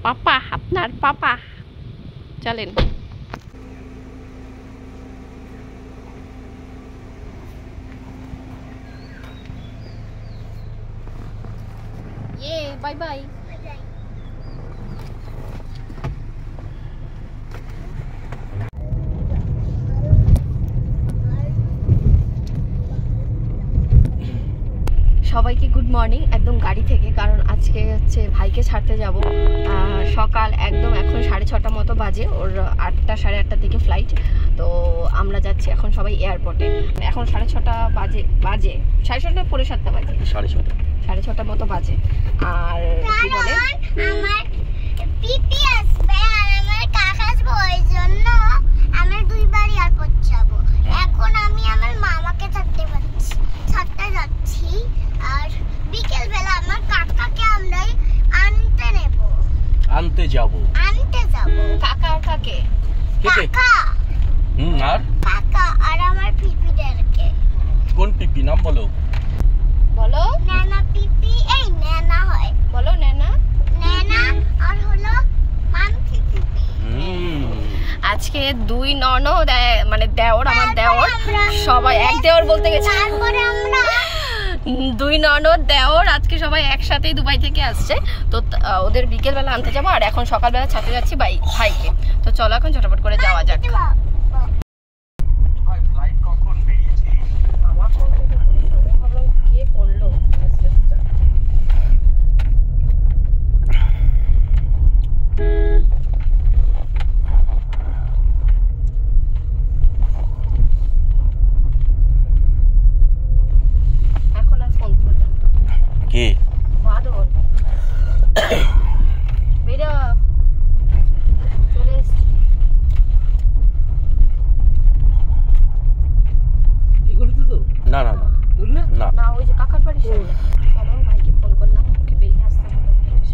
পাপা, আপনার পাপা। চলেন। Bye bye. সবাইকে গুড মর্নিং একদম গাড়ি থেকে, কারণ আজকে হচ্ছে ভাইকে ছাড়তে যাব সকাল একদম। এখন 6:30 মতো বাজে, ওর 8টা 8:30 দিকে ফ্লাইট। তো আমরা যাচ্ছি এখন সবাই এয়ারপোর্টে। এখন 6:30 বাজে 6:30 পৌনে 7টা বাজে, 6:30 মতো বাজে। আর কি বলে আমার পিপি আসবে আর আমার কাকা আসবে, ওই জন্য আমরা দুইবার এয়ারপোর্ট যাব। এখন আমি আমার মামাকে ছাড়তে যাচ্ছি, আর বিকেল বেলা আমার কাকাকে আমরা আনতে যাব। কাকা আর কাকে? কাকা আর কাকা আর আমার পিপিদেরকে। কোন পিপি নাম বলো? বলো। নানা পিপি, এই নানা হয়। বলো নানা। নানা আর হলো মামকি পিপি। আজকে 2 ননদ, মানে দেওর, আমার দেওর, সবাই এক দেওর বলতে গেছে। তারপরে আমরা 2 ননদ দেওর আজকে সবাই একসাথেই দুবাই থেকে আসছে। তো ওদের বিকেল বেলা আনতে যাবো, আর এখন সকালবেলা ছাড়তে যাচ্ছি ভাইকে। তো চলো এখন ঝটপট করে যাওয়া যাক। কে করলো? এখন আর ফোন করবে কে? বাদল। বেরা চলে এসছি। না না না না, ওই যে কাকার বাড়ির সামনে। আমার ভাইকে ফোন করলাম, ওকে বেরিয়ে আসতে বললাম।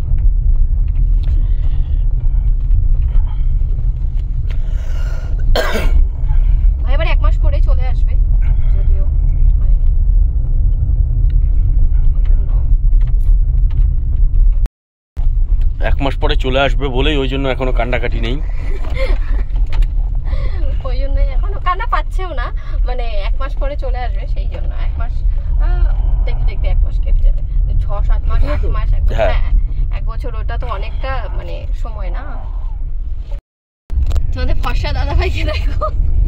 ভাই এবার 1 মাস পরে চলে আসবে, যদিও মানে 1 মাস পরে চলে আসবে বলেই ওই জন্য এখনো কান্নাকাটি নেই। ওই জন্য এখনো কান্না পাচ্ছেও না, মানে 1 মাস পরে চলে আসবে, সেই জন্য 1 মাস দেখতে 1 মাস কেটে যাবে। 6-7 মাস, 8 মাস, 1 বছর। হ্যাঁ, 1 বছর, ওটা তো অনেকটা মানে সময় না। তোমাদের ফর্সা দাদা ভাইকে দেখো।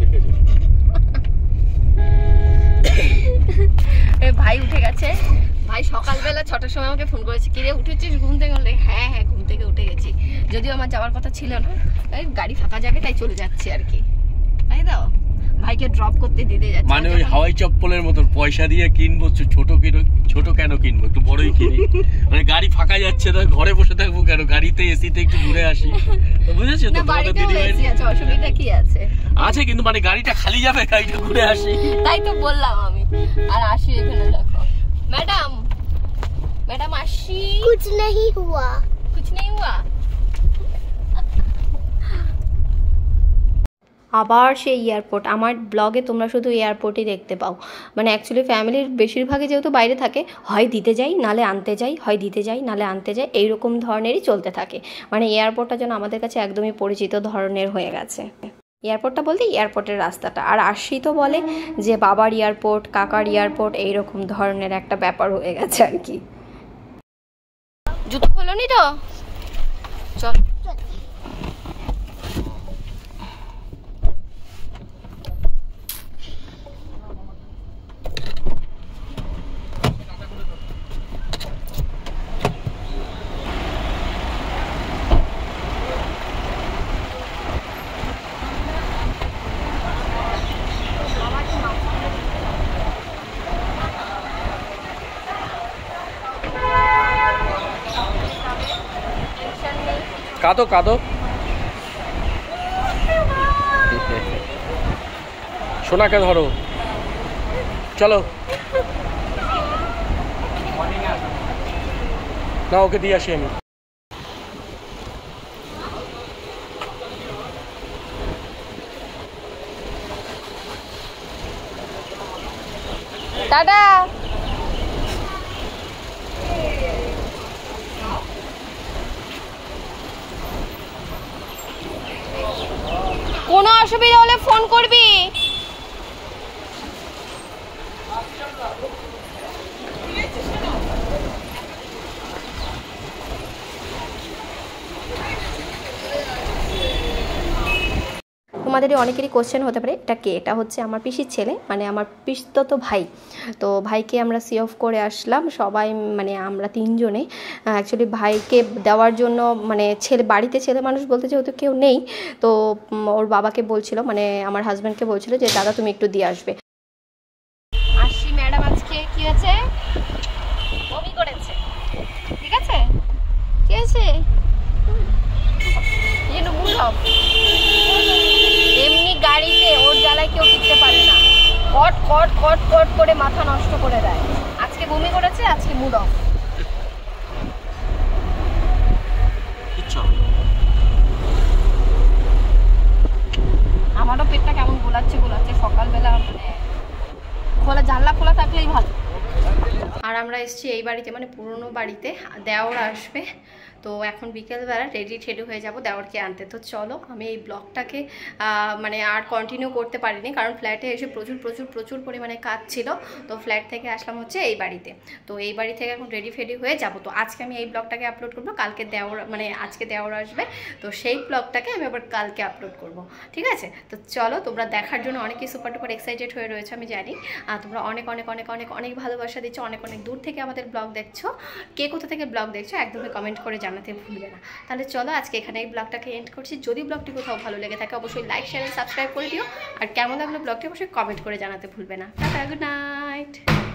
ভাই উঠে গেছে। ভাই সকালবেলা 6টার সময় আমাকে ফোন করেছে, কিরে উঠেছিস ঘুম থেকে? বললে হ্যাঁ ঘুম থেকে উঠে গেছি। যদিও আমার যাওয়ার কথা ছিল না, গাড়ি ফাঁকা যাবে তাই চলে যাচ্ছি আর কি। তাই দাও, ভাইকে ড্রপ করতে দিতে যাচ্ছি। মানে ওই হাওয়াই চপ্পলের মতন পয়সা দিয়ে কিনবো, ছোট কেন কিনবো, একটু বড়ই কিনি। মানে গাড়ি ফাঁকা যাচ্ছে, তো ঘরে বসে থাকবো কেন, গাড়িতে এসিতে একটু ঘুরে আসি। বুঝেছো তো? তোমাদের দিদিভাই অসুবিধা কি আছে? আছে, কিন্তু মানে গাড়িটা খালি যাবে, গাড়িটা ঘুরে আসি। তাই তো বললাম আমি। আর আসি এখানে দেখো, मैडम आशी। कुछ नहीं हुआ। আবার সেই এয়ারপোর্ট। আমার ব্লগে তোমরা শুধু এয়ারপোর্টই দেখতে পাও। মানে অ্যাকচুয়ালি ফ্যামিলির বেশিরভাগই যেহেতু বাইরে থাকে, হয় দিতে যাই নালে আনতে যাই, হয় দিতে যাই নালে আনতে যাই, এইরকম ধরনেরই চলতে থাকে। মানে এয়ারপোর্টটা যেন আমাদের কাছে একদমই পরিচিত ধরনের হয়ে গেছে। এয়ারপোর্টটা বলতে এয়ারপোর্টের রাস্তাটা। আর আশি তো বলে যে বাবার এয়ারপোর্ট, কাকার এয়ারপোর্ট, এইরকম ধরনের একটা ব্যাপার হয়ে গেছে আর কি। জুতো খোলোনি তো? চল। কাঁদো সোনাকে ধরো, চলো না, ওকে দিয়ে আসি আমি। টাটা। কোনো অসুবিধা হলে ফোন করবি। তোমাদের অনেকেরই কোশ্চেন হতে পারে এটা কে, এটা হচ্ছে আমার পিসির ছেলে, মানে আমার পিসতো ভাই। তো ভাইকে আমরা সি অফ করে আসলাম সবাই, মানে আমরা তিনজনে। অ্যাকচুয়ালি ভাইকে দেওয়ার জন্য মানে বাড়িতে ছেলে মানুষ বলতে যেহেতু কেউ নেই, তো ওর বাবাকে বলছিল, মানে আমার হাজব্যান্ডকে বলছিল যে দাদা তুমি একটু দিয়ে আসবে। আসি ম্যাডাম আজকে কি হয়েছে, বমি করেছে, ঠিক আছে, কি আছে এমনি গাড়িতে ওর জ্বালায় কেউ টিকতে পারে না, কট কট কট কট করে মাথা নষ্ট করে দেয়। আজকে বমি করেছে, আজকে মুড অফ। আমারও পেটটা কেমন গোলাচ্ছে সকালবেলা, মানে খোলা জানলা খোলা থাকলেই ভালো। আর আমরা এসেছি এই বাড়িতে, মানে পুরনো বাড়িতে, দেওর আসবে। তো এখন বিকেলবেলা রেডি হয়ে যাব দেওরকে আনতে। তো চলো, আমি এই ব্লগটাকে মানে আর কন্টিনিউ করতে পারিনি, কারণ ফ্ল্যাটে এসে প্রচুর পরিমাণে কাজ ছিল। তো ফ্ল্যাট থেকে আসলাম হচ্ছে এই বাড়িতে। তো এই বাড়ি থেকে এখন রেডি হয়ে যাব। তো আজকে আমি এই ব্লগটাকে আপলোড করবো, কালকে দেওর, মানে আজকে দেওর আসবে, তো সেই ব্লগটাকে আমি আবার কালকে আপলোড করব, ঠিক আছে। তো চলো, তোমরা দেখার জন্য অনেকেই সুপার টুপার এক্সাইটেড হয়ে রয়েছে আমি জানি। তোমরা অনেক ভালোবাসা দিচ্ছ, অনেক দূর থেকে আমাদের ব্লগ দেখছো। কে কোথা থেকে ব্লগ দেখছো একদমই কমেন্ট করে জানাতে ভুলবে না। তাহলে চলো, আজকে এখানে এই ব্লগটাকে এন্ড করছি। যদি ব্লগটি কোথাও ভালো লেগে থাকে অবশ্যই লাইক শেয়ার সাবস্ক্রাইব করে দিও। আর কেমন লাগলো ব্লগটি অবশ্যই কমেন্ট করে জানাতে ভুলবে না। টাটা, গুড নাইট।